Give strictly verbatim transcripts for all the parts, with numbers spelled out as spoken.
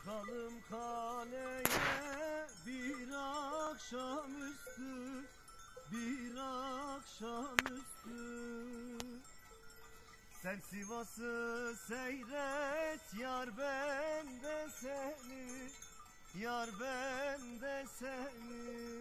Çıkalım kaleye bir akşamüstü, bir akşamüstü. Sen Sivas'ı seyret, yar ben de seni, yar ben de seni.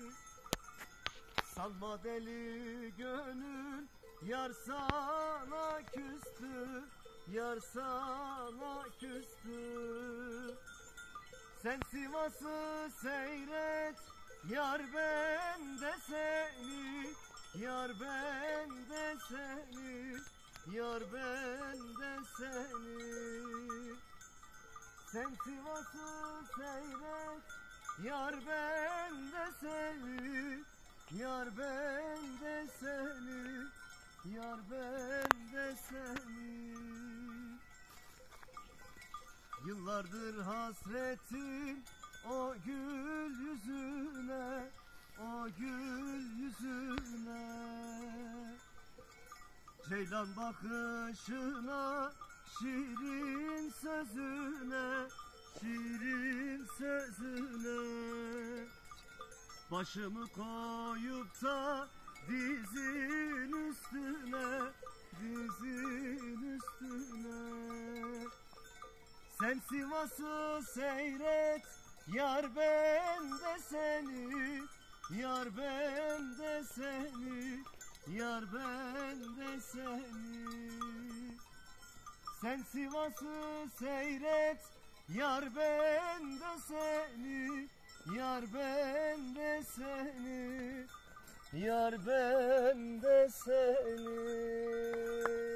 Salma deli gönül, yar sana küstü, yar sana küstü. Sen Sivas'ı seyret, yar ben de seni, yar ben de seni, yar ben de seni. Sen Sivas'ı seyret, yar ben de seni, yar ben de seni, yar ben de seni. Yıllardır hasretim o gül yüzüne, o gül yüzüne. Ceylan bakışına, şirin sözüne, şirin sözüne. Başımı koyup da dizin üstüne, dizin üstüne. Sen Sivas'ı seyret, yar ben de seni, yar ben de seni, yar ben de seni. Sen Sivas'ı seyret, yar ben de seni, yar ben de seni, yar ben de seni.